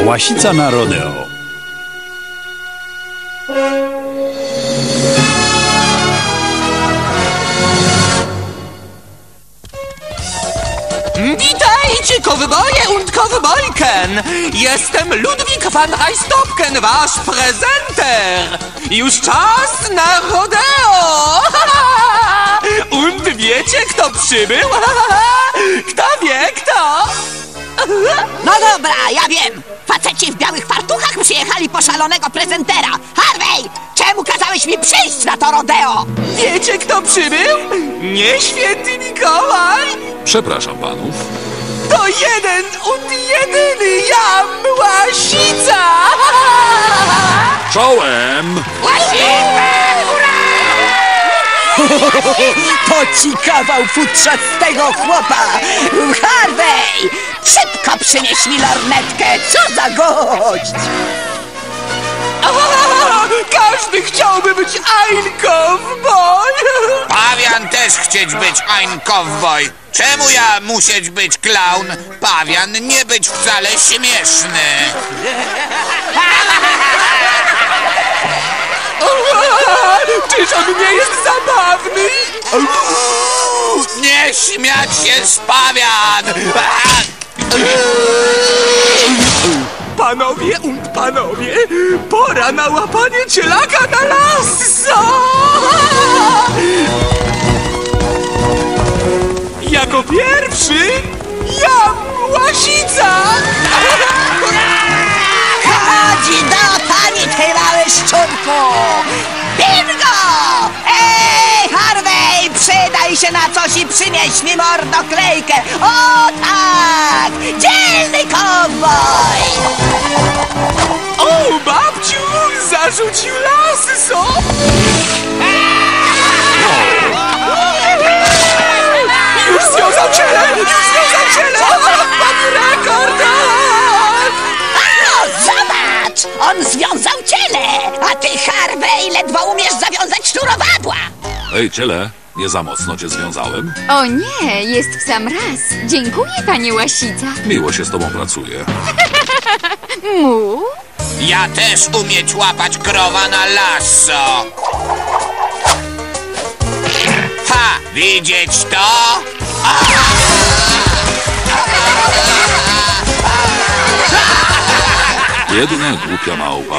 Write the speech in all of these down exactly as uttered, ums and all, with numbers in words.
Łasica na rodeo. Witajcie, kowboje und kowbojken! Jestem Ludwik van Rajstopken, wasz prezenter! Już czas na rodeo! Und wiecie, kto przybył? Kto wie, kto? No dobra, ja wiem! Faceci w białych fartuchach przyjechali po szalonego prezentera! Harvey! Czemu kazałeś mi przyjść na to rodeo? Wiecie, kto przybył? Nie święty Mikołaj! Przepraszam panów. To jeden und jedyny Jan Łasica! Czołem! To ci kawał futrzastego chłopa! Harvey! Szybko przynieś mi lornetkę! Co za gość! A, każdy chciałby być ein Cowboy! Pawian też chcieć być ein Cowboy. Czemu ja musieć być klaun? Pawian nie być wcale śmieszny. Czyż on nie jest zabawny? Nie śmiać się z pawian! Panowie und panowie, pora na łapanie cielaka na lasso! Jako pierwszy Jan Łasica! Chodzi do pani, ty mały szczurku! Bingo! Ej, Harvey, przydaj się na coś i przynieś mi mordoklejkę! O tak! Dzielny kowboj! O, babciu, zarzucił lasso! Już związał ciele! Już związał ciele! Padł rekord! O, zobacz! On związał ciele! A ty, Harvey, ledwo umiesz zawiązać sznurowadła! Ej, ciele, nie za mocno cię związałem? O nie, jest w sam raz. Dziękuję, panie Łasica. Miło się z tobą pracuje. Mu? Ja też umieć łapać krowa na lasso. Ha! Widzieć to? Biedna, głupia małpa.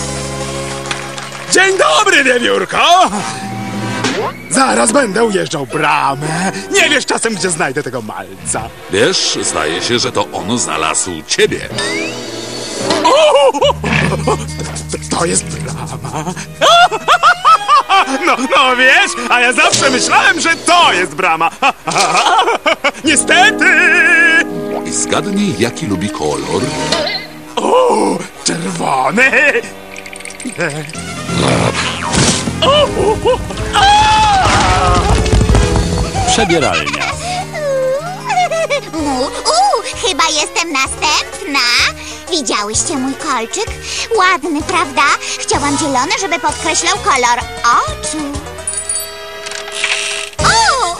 Dzień dobry, wiewiórko! Zaraz będę ujeżdżał bramę. Nie wiesz czasem, gdzie znajdę tego malca. Wiesz, zdaje się, że to on znalazł ciebie. To, to jest brama. No, no wiesz, a ja zawsze myślałem, że to jest brama. Niestety! I zgadnij, jaki lubi kolor. O, czerwony! Przebieralnia. Mu, u, chyba jestem następna. Widziałyście mój kolczyk? Ładny, prawda? Chciałam zielony, żeby podkreślał kolor oczu. O!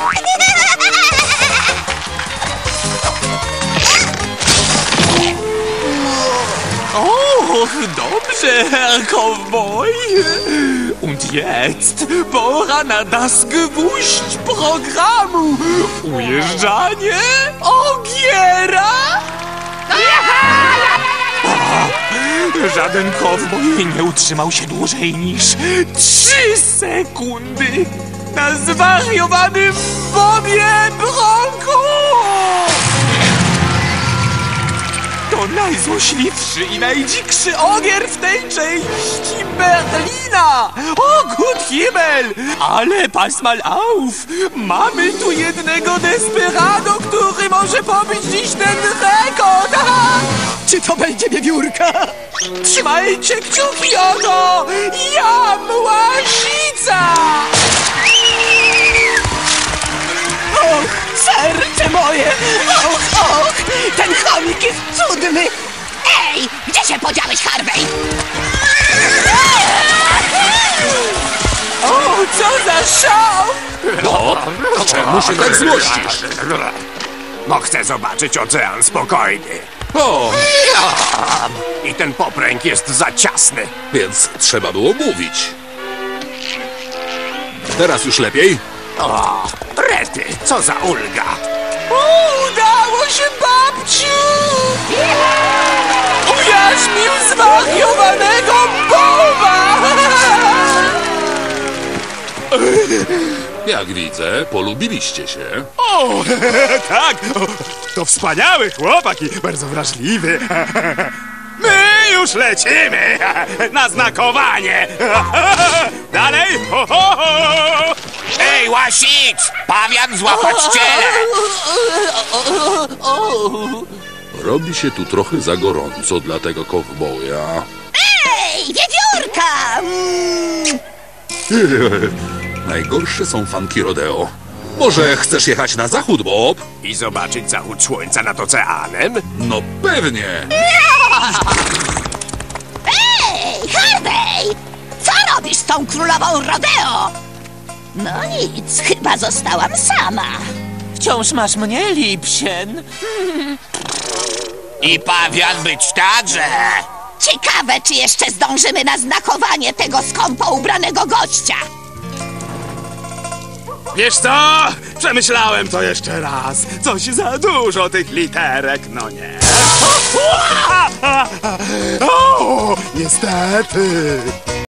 Och, dobrze, Herr Cowboy. Und jetzt pora na das Gewuść programu. Ujeżdżanie Ogiera. O, żaden kowboj nie utrzymał się dłużej niż trzy sekundy na zwariowanym Bobie Bronku. To najzłośliwszy i najdzikszy ogier w tej części Berlina! O, gut Himmel! Ale pass mal auf! Mamy tu jednego desperado, który może pobić dziś ten rekord! Czy to będzie wiewiórka? Trzymajcie kciuki o to! Jan Łasica! Och, serce moje! Och, och! Ten chomik jest cudny! Ej, gdzie się podziałeś, Harvey? O, co za szał! No, czemu się tak złościsz? No chcę zobaczyć ocean spokojny. O, ten popręg jest za ciasny. Więc trzeba było mówić. Teraz już lepiej? O, rety, co za ulga. Udało się, babciu! Ujarzmił zwariowanego Boba! Jak widzę, polubiliście się. O, tak, o, to wspaniały chłopak i bardzo wrażliwy. My już lecimy na znakowanie. Dalej. Ho, ho, ho. Ej, łasic! Pawian złapać ciele! Robi się tu trochę za gorąco dla tego kowboja. Ej, wiewiórka! Mm. Najgorsze są fanki rodeo. Może chcesz jechać na zachód, Bob? I zobaczyć zachód słońca nad oceanem? No pewnie. Ej, Harvey! Co robisz z tą królową rodeo? No nic, chyba zostałam sama. Wciąż masz mnie, Lipsien. I pawian być także! Ciekawe, czy jeszcze zdążymy na znakowanie tego skąpo ubranego gościa. Wiesz co? Przemyślałem to jeszcze raz. Coś za dużo tych literek, no nie. O, niestety.